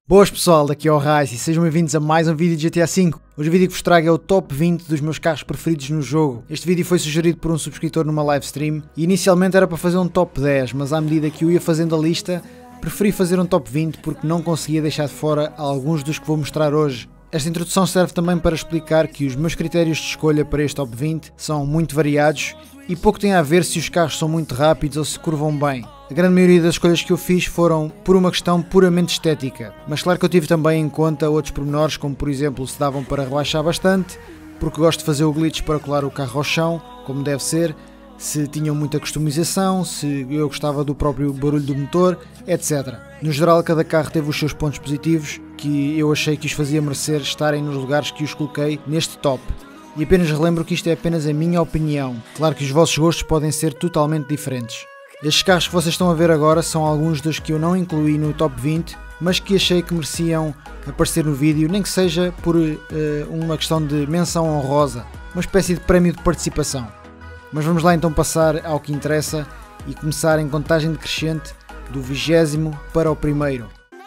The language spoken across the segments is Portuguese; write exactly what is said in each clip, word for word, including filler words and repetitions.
Boas pessoal, daqui é o Raiz e sejam bem-vindos a mais um vídeo de G T A cinco. Hoje o vídeo que vos trago é o top vinte dos meus carros preferidos no jogo. Este vídeo foi sugerido por um subscritor numa live stream e inicialmente era para fazer um top dez, mas à medida que eu ia fazendo a lista, preferi fazer um top vinte porque não conseguia deixar de fora alguns dos que vou mostrar hoje. Esta introdução serve também para explicar que os meus critérios de escolha para este top vinte são muito variados e pouco tem a ver se os carros são muito rápidos ou se curvam bem. A grande maioria das escolhas que eu fiz foram por uma questão puramente estética, mas claro que eu tive também em conta outros pormenores, como por exemplo se davam para rebaixar bastante, porque gosto de fazer o glitch para colar o carro ao chão, como deve ser, se tinham muita customização, se eu gostava do próprio barulho do motor, etcétera. No geral, cada carro teve os seus pontos positivos, que eu achei que os fazia merecer estarem nos lugares que os coloquei neste top. E apenas relembro que isto é apenas a minha opinião, claro que os vossos gostos podem ser totalmente diferentes. Estes carros que vocês estão a ver agora são alguns dos que eu não incluí no top vinte, mas que achei que mereciam aparecer no vídeo, nem que seja por uh, uma questão de menção honrosa, uma espécie de prémio de participação. Mas vamos lá então passar ao que interessa e começar em contagem decrescente do vigésimo para o primeiro.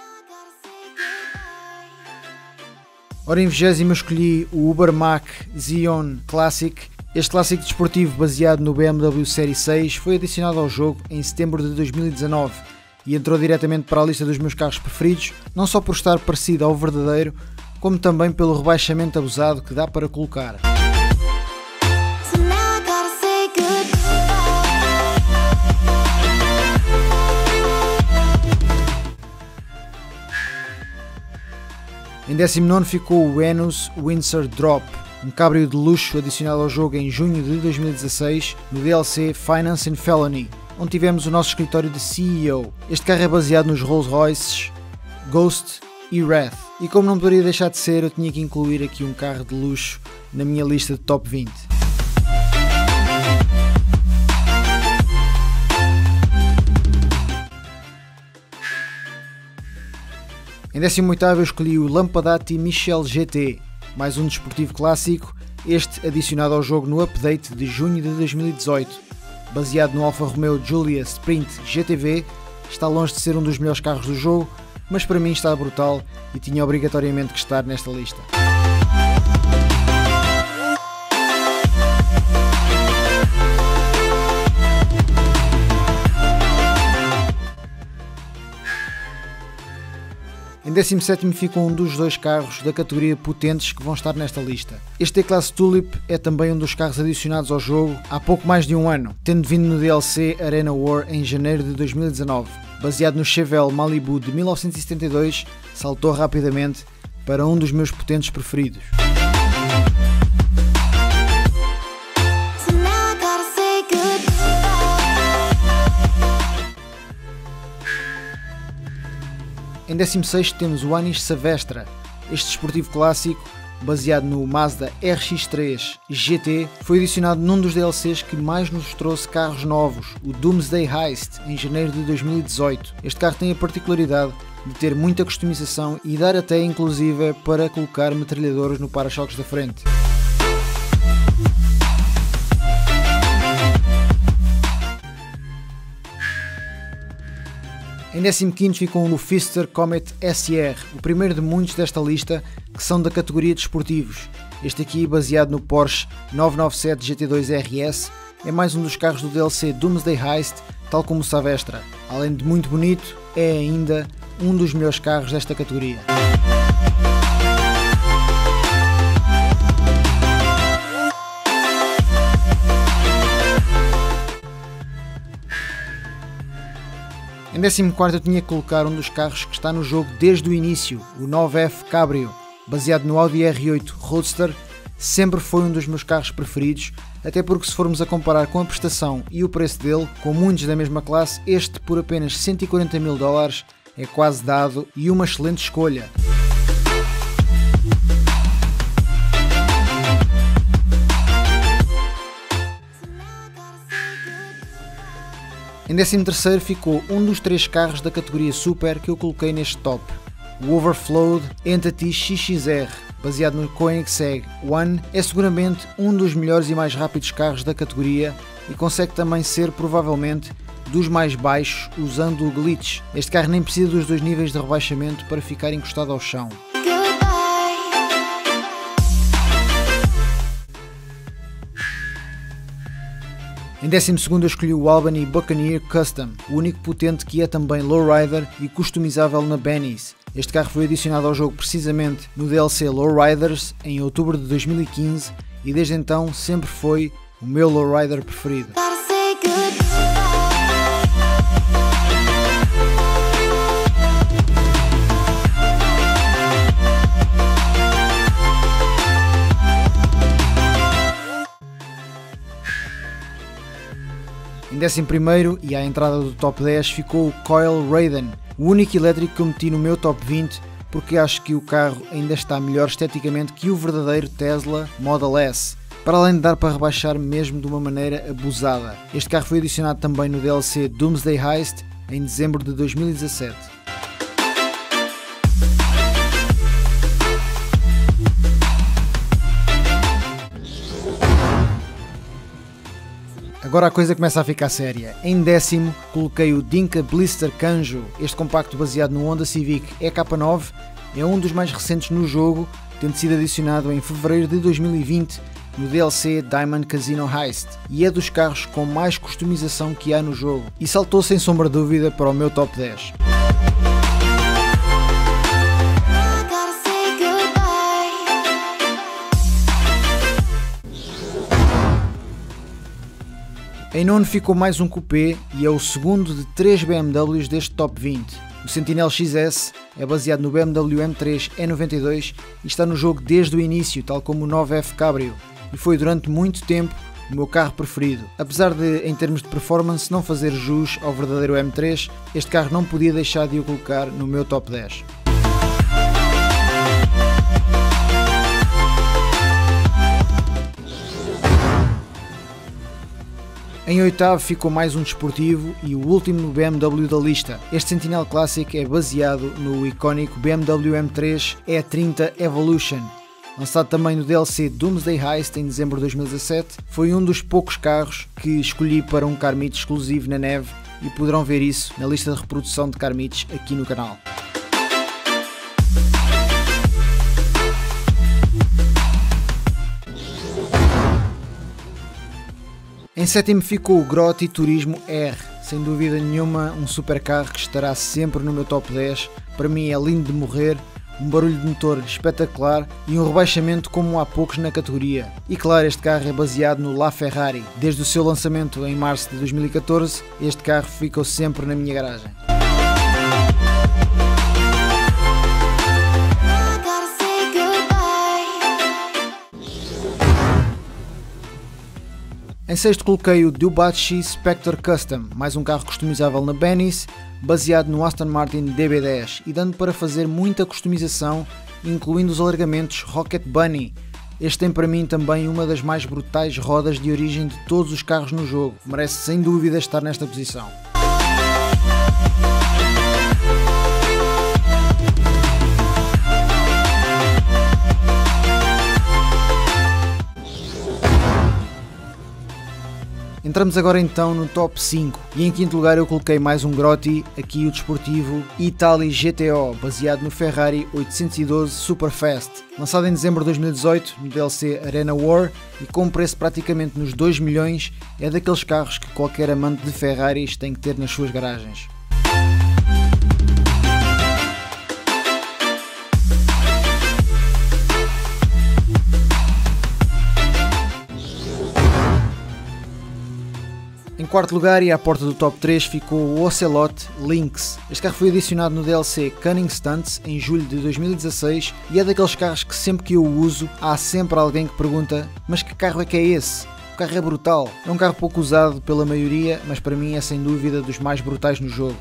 Ora, em vigésimo eu escolhi o Ubermac Xeon Classic. Este clássico desportivo baseado no B M W Série seis foi adicionado ao jogo em setembro de dois mil e dezanove e entrou diretamente para a lista dos meus carros preferidos, não só por estar parecido ao verdadeiro, como também pelo rebaixamento abusado que dá para colocar. Em décimo nono ficou o Venus Windsor Drop, um cabrio de luxo adicionado ao jogo em junho de dois mil e dezasseis no D L C Finance and Felony, onde tivemos o nosso escritório de C E O. Este carro é baseado nos Rolls Royces Ghost e Wrath, e como não poderia deixar de ser, eu tinha que incluir aqui um carro de luxo na minha lista de top vinte. Em décimo oitavo eu escolhi o Lampadati Michel G T, mais um desportivo clássico, este adicionado ao jogo no update de junho de dois mil e dezoito. Baseado no Alfa Romeo Giulia Sprint G T V, está longe de ser um dos melhores carros do jogo, mas para mim está brutal e tinha obrigatoriamente que estar nesta lista. Em décimo sétimo ficou um dos dois carros da categoria potentes que vão estar nesta lista. Este T-Class Tulip é também um dos carros adicionados ao jogo há pouco mais de um ano, tendo vindo no D L C Arena War em janeiro de dois mil e dezanove. Baseado no Chevelle Malibu de mil novecentos e setenta e dois, saltou rapidamente para um dos meus potentes preferidos. Em décimo sexto temos o Anish Savestra. Este desportivo clássico, baseado no Mazda R X três G T, foi adicionado num dos D L Cs que mais nos trouxe carros novos, o Doomsday Heist, em janeiro de dois mil e dezoito. Este carro tem a particularidade de ter muita customização e dar até inclusive para colocar metralhadoras no para-choques da frente. Em décimo quinto ficou o Lufister Comet S R, o primeiro de muitos desta lista que são da categoria de esportivos. Este aqui, baseado no Porsche novecentos e noventa e sete G T dois R S, é mais um dos carros do D L C Doomsday Heist, tal como o Savestra. Além de muito bonito, é ainda um dos melhores carros desta categoria. Em décimo quarto eu tinha que colocar um dos carros que está no jogo desde o início, o nove F Cabrio, baseado no Audi R oito Roadster. Sempre foi um dos meus carros preferidos, até porque se formos a comparar com a prestação e o preço dele, com muitos da mesma classe, este por apenas cento e quarenta mil dólares é quase dado e uma excelente escolha. Em décimo terceiro ficou um dos três carros da categoria Super que eu coloquei neste top, o Overflowed Entity X X R, baseado no Koenigsegg One. É seguramente um dos melhores e mais rápidos carros da categoria e consegue também ser provavelmente dos mais baixos usando o glitch. Este carro nem precisa dos dois níveis de rebaixamento para ficar encostado ao chão. Em décimo segundo eu escolhi o Albany Buccaneer Custom, o único potente que é também lowrider e customizável na Benny's. Este carro foi adicionado ao jogo precisamente no D L C Lowriders em outubro de dois mil e quinze e desde então sempre foi o meu lowrider preferido. Em décimo primeiro e à entrada do top dez ficou o Coil Raiden, o único elétrico que eu meti no meu top vinte porque acho que o carro ainda está melhor esteticamente que o verdadeiro Tesla Model S, para além de dar para rebaixar mesmo de uma maneira abusada. Este carro foi adicionado também no D L C Doomsday Heist em dezembro de dois mil e dezassete. Agora a coisa começa a ficar séria. Em décimo coloquei o Dinka Blister Kanjo. Este compacto baseado no Honda Civic E K nove é um dos mais recentes no jogo, tendo sido adicionado em fevereiro de dois mil e vinte no D L C Diamond Casino Heist, e é dos carros com mais customização que há no jogo, e saltou sem sombra de dúvida para o meu top dez. Em nono ficou mais um coupé e é o segundo de três B M Ws deste top vinte. O Sentinel X S é baseado no B M W M três E noventa e dois e está no jogo desde o início, tal como o nove F Cabrio, e foi durante muito tempo o meu carro preferido. Apesar de, em termos de performance, não fazer jus ao verdadeiro M três, este carro não podia deixar de o colocar no meu top dez. Em oitavo ficou mais um desportivo e o último B M W da lista. Este Sentinel Classic é baseado no icónico B M W M três E trinta Evolution. Lançado também no D L C Doomsday Heist em dezembro de dois mil e dezassete, foi um dos poucos carros que escolhi para um car meet exclusivo na neve e poderão ver isso na lista de reprodução de car meets aqui no canal. Em sétimo ficou o Grotti Turismo R, sem dúvida nenhuma um supercarro que estará sempre no meu top dez, para mim é lindo de morrer, um barulho de motor espetacular e um rebaixamento como há poucos na categoria. E claro, este carro é baseado no LaFerrari, desde o seu lançamento em março de dois mil e catorze, este carro ficou sempre na minha garagem. Em sexto coloquei o Ducati Spectre Custom, mais um carro customizável na Benny's, baseado no Aston Martin D B dez e dando para fazer muita customização, incluindo os alargamentos Rocket Bunny. Este tem para mim também uma das mais brutais rodas de origem de todos os carros no jogo, merece sem dúvida estar nesta posição. Entramos agora então no top cinco e em quinto lugar eu coloquei mais um Grotti, aqui o desportivo Italy G T O, baseado no Ferrari oitocentos e doze Superfast, lançado em dezembro de dois mil e dezoito no D L C Arena War e com um preço praticamente nos dois milhões, é daqueles carros que qualquer amante de Ferraris tem que ter nas suas garagens. Em quarto lugar e à porta do top três ficou o Ocelot Lynx. Este carro foi adicionado no D L C Cunning Stunts em julho de dois mil e dezasseis e é daqueles carros que sempre que eu o uso há sempre alguém que pergunta: mas que carro é que é esse? O carro é brutal. É um carro pouco usado pela maioria, mas para mim é sem dúvida dos mais brutais no jogo.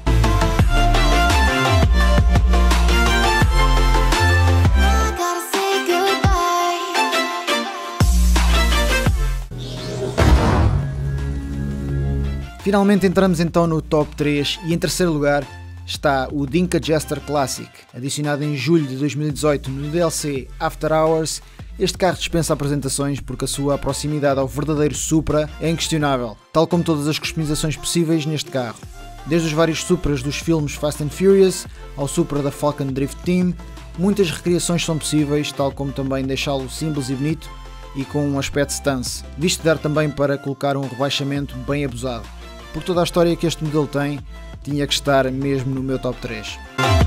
Finalmente entramos então no top três e em terceiro lugar está o Dinka Jester Classic, adicionado em julho de dois mil e dezoito no D L C After Hours Este carro dispensa apresentações porque a sua proximidade ao verdadeiro Supra é inquestionável, tal como todas as customizações possíveis neste carro. Desde os vários Supras dos filmes Fast and Furious ao Supra da Falcon Drift Team, muitas recriações são possíveis, tal como também deixá-lo simples e bonito e com um aspecto stance, visto dar também para colocar um rebaixamento bem abusado. Por toda a história que este modelo tem, tinha que estar mesmo no meu top três.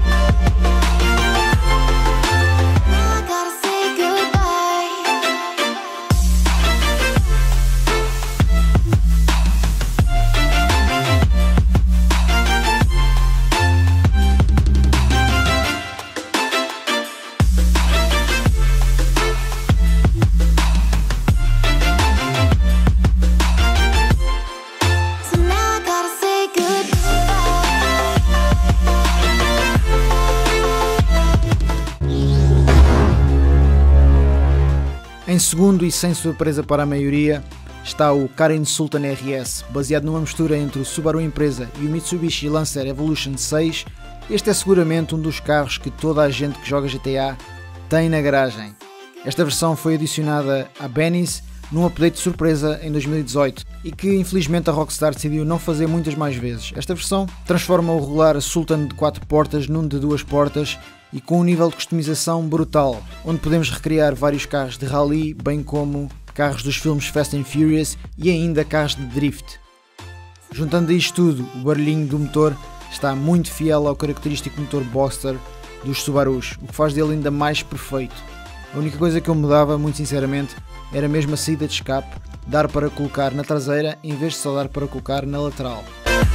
Em segundo e sem surpresa para a maioria, está o Karin Sultan R S, baseado numa mistura entre o Subaru Impreza e o Mitsubishi Lancer Evolution seis. Este é seguramente um dos carros que toda a gente que joga G T A tem na garagem. Esta versão foi adicionada à Benny's num update de surpresa em dois mil e dezoito e que infelizmente a Rockstar decidiu não fazer muitas mais vezes. Esta versão transforma o regular Sultan de quatro portas num de duas portas e com um nível de customização brutal, onde podemos recriar vários carros de rally, bem como carros dos filmes Fast and Furious e ainda carros de drift. Juntando a isto tudo, o barulhinho do motor está muito fiel ao característico motor Boxster dos Subarus, o que faz dele ainda mais perfeito. A única coisa que eu mudava, muito sinceramente, era mesmo a saída de escape, dar para colocar na traseira em vez de só dar para colocar na lateral.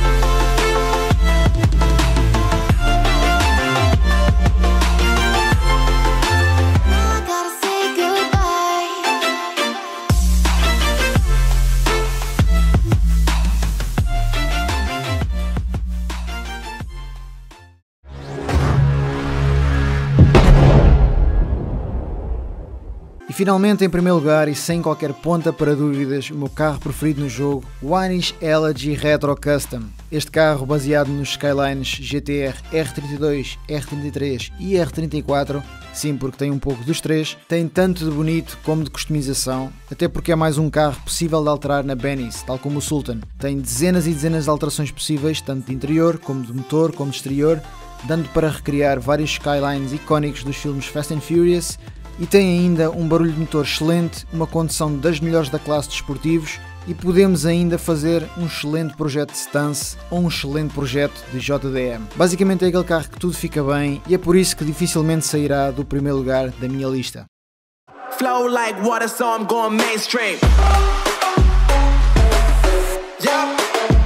E finalmente, em primeiro lugar e sem qualquer ponta para dúvidas, o meu carro preferido no jogo, o Anish Elegy Retro Custom. Este carro, baseado nos Skylines G T R R trinta e dois, R trinta e três e R trinta e quatro, sim, porque tem um pouco dos três, tem tanto de bonito como de customização, até porque é mais um carro possível de alterar na Benny's, tal como o Sultan. Tem dezenas e dezenas de alterações possíveis, tanto de interior, como de motor, como de exterior, dando para recriar vários Skylines icónicos dos filmes Fast and Furious. E tem ainda um barulho de motor excelente, uma condução das melhores da classe de esportivos e podemos ainda fazer um excelente projeto de stance ou um excelente projeto de J D M. Basicamente é aquele carro que tudo fica bem e é por isso que dificilmente sairá do primeiro lugar da minha lista. Flow like water, so I'm going mainstream. Yeah.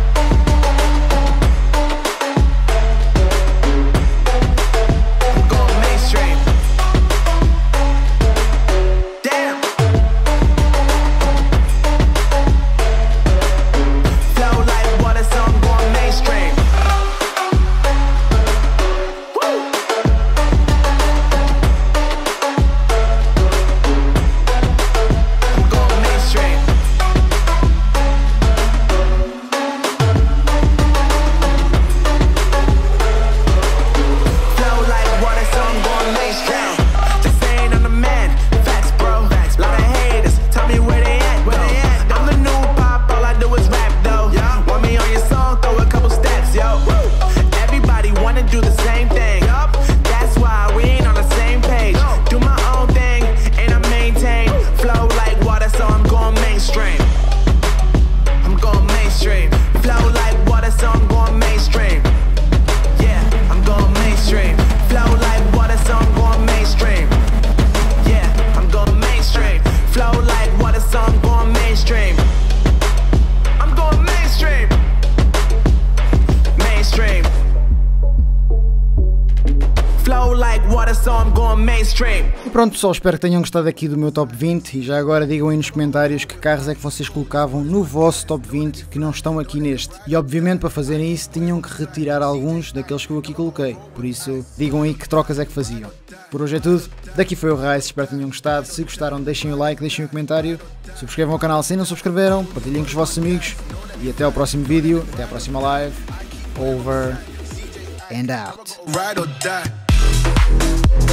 E pronto pessoal, espero que tenham gostado aqui do meu top vinte e já agora digam aí nos comentários que carros é que vocês colocavam no vosso top vinte que não estão aqui neste. E obviamente para fazerem isso tinham que retirar alguns daqueles que eu aqui coloquei, por isso digam aí que trocas é que faziam. Por hoje é tudo, daqui foi o Rice, espero que tenham gostado, se gostaram deixem o like, deixem o comentário, subscrevam o canal se não subscreveram, partilhem com os vossos amigos e até ao próximo vídeo, até à próxima live, over and out.